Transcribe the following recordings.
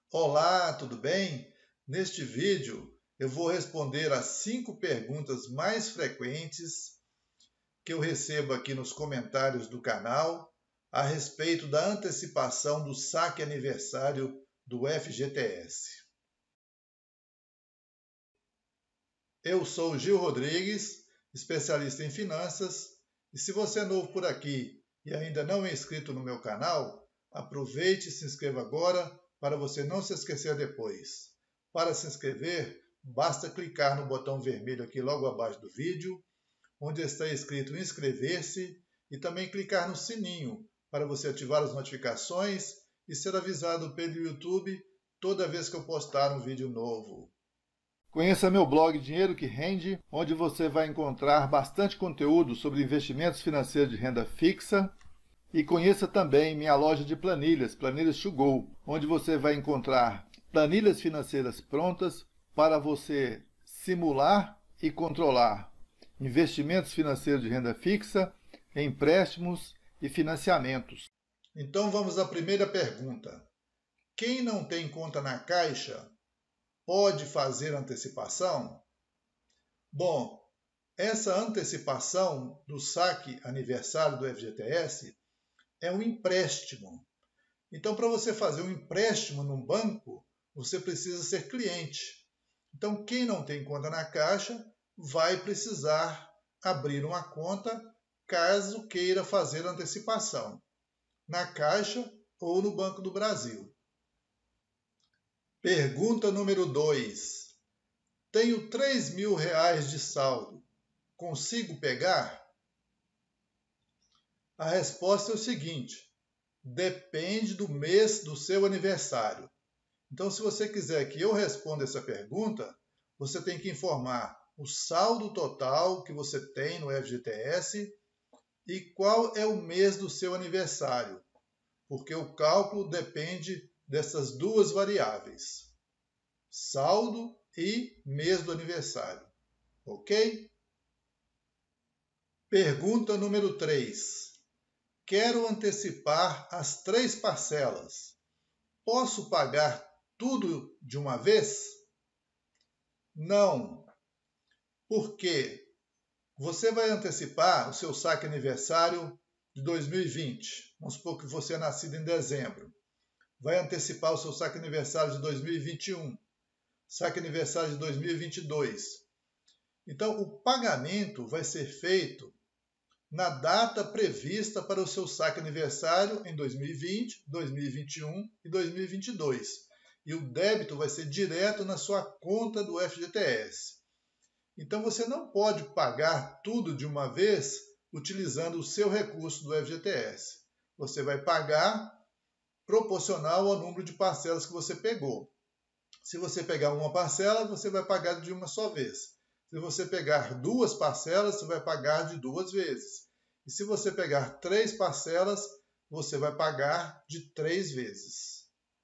Olá, tudo bem? Neste vídeo eu vou responder as 5 perguntas mais frequentes que eu recebo aqui nos comentários do canal a respeito da antecipação do saque aniversário do FGTS. Eu sou Gil Rodrigues, especialista em finanças, e se você é novo por aqui e ainda não é inscrito no meu canal, aproveite e se inscreva agora para você não se esquecer depois. Para se inscrever, basta clicar no botão vermelho aqui logo abaixo do vídeo, onde está escrito inscrever-se, e também clicar no sininho para você ativar as notificações e ser avisado pelo YouTube toda vez que eu postar um vídeo novo. Conheça meu blog Dinheiro que Rende, onde você vai encontrar bastante conteúdo sobre investimentos financeiros de renda fixa. E conheça também minha loja de planilhas, Planilhas to Go, onde você vai encontrar planilhas financeiras prontas para você simular e controlar investimentos financeiros de renda fixa, empréstimos e financiamentos. Então vamos à primeira pergunta. Quem não tem conta na Caixa pode fazer antecipação? Bom, essa antecipação do saque aniversário do FGTS é um empréstimo. Então, para você fazer um empréstimo num banco, você precisa ser cliente. Então, quem não tem conta na Caixa vai precisar abrir uma conta caso queira fazer antecipação, na Caixa ou no Banco do Brasil. Pergunta número 2. Tenho R$3.000 de saldo. Consigo pegar? A resposta é o seguinte: depende do mês do seu aniversário. Então, se você quiser que eu responda essa pergunta, você tem que informar o saldo total que você tem no FGTS e qual é o mês do seu aniversário, porque o cálculo depende dessas duas variáveis: saldo e mês do aniversário. Ok? Pergunta número 3. Quero antecipar as 3 parcelas. Posso pagar tudo de uma vez? Não. Por quê? Você vai antecipar o seu saque aniversário de 2020. Vamos supor que você é nascido em dezembro. Vai antecipar o seu saque aniversário de 2021. Saque aniversário de 2022. Então, o pagamento vai ser feito na data prevista para o seu saque aniversário em 2020, 2021 e 2022. E o débito vai ser direto na sua conta do FGTS. Então você não pode pagar tudo de uma vez utilizando o seu recurso do FGTS. Você vai pagar proporcional ao número de parcelas que você pegou. Se você pegar uma parcela, você vai pagar de uma só vez. Se você pegar 2 parcelas, você vai pagar de 2 vezes. E se você pegar 3 parcelas, você vai pagar de 3 vezes.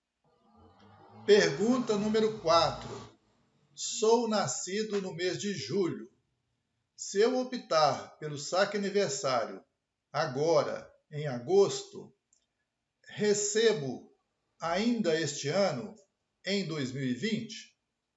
Pergunta número 4. Sou nascido no mês de julho. Se eu optar pelo saque aniversário agora, em agosto, recebo ainda este ano, em 2020?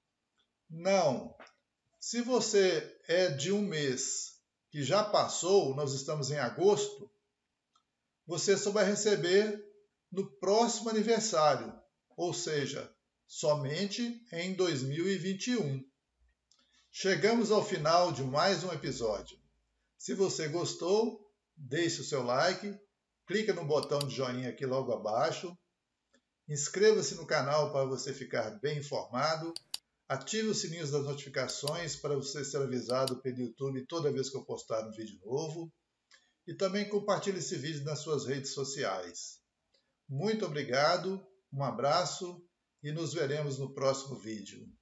Não. Se você é de um mês que já passou, nós estamos em agosto, você só vai receber no próximo aniversário, ou seja, somente em 2021. Chegamos ao final de mais um episódio. Se você gostou, deixe o seu like, clique no botão de joinha aqui logo abaixo, inscreva-se no canal para você ficar bem informado. Ative os sininhos das notificações para você ser avisado pelo YouTube toda vez que eu postar um vídeo novo. E também compartilhe esse vídeo nas suas redes sociais. Muito obrigado, um abraço e nos veremos no próximo vídeo.